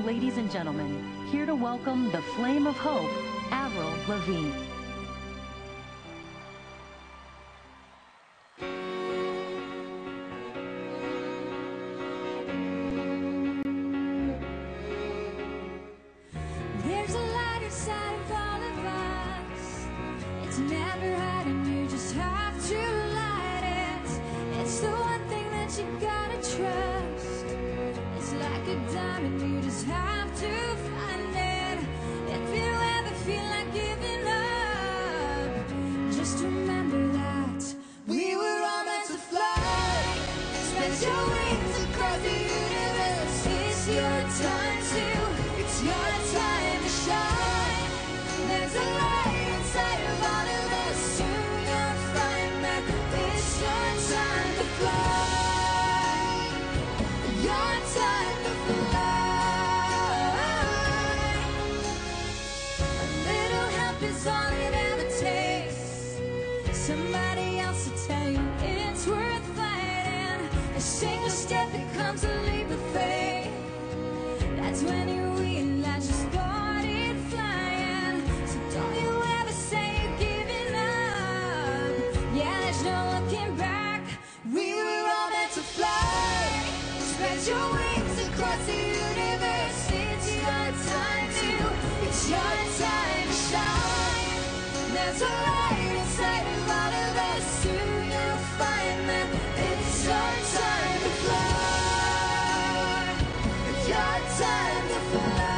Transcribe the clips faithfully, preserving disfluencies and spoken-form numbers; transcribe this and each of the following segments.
ladies and gentlemen, here to welcome the flame of hope, Avril Lavigne. There's a light inside of all of us. It's never hiding, you just have to light it. It's the one thing that you gotta trust. It's like a diamond, you just have to find it. If you ever feel like giving up, just remember that we were all meant to fly. Spread your wings across the universe. It's your time to, it's your time to shine. There's a light inside of all of us. Soon you'll find that it's your time to fly. Your time to fly. A little help is all it ever takes. Somebody else will tell you it's worth fighting. A single step becomes a leap of faith. That's when you realize you started flying. So don't you ever say you're giving up. Yeah, there's no looking back. We were all meant to fly. Spread your wings across the universe. It's your time to, it's your time to shine. There's a light inside of all of us. Soon you'll find that it's your time to fly. It's your time to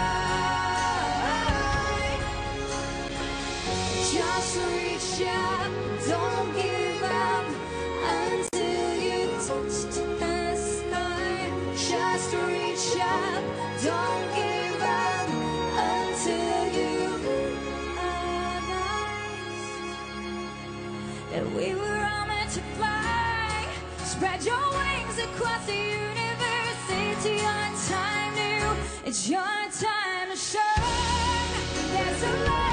fly. Just reach out, don't give up until you touch the sky. Just reach out, don't give up until you realize that we were all meant to fly. Spread your wings across the universe. It's your time now, it's your time to shine. There's a light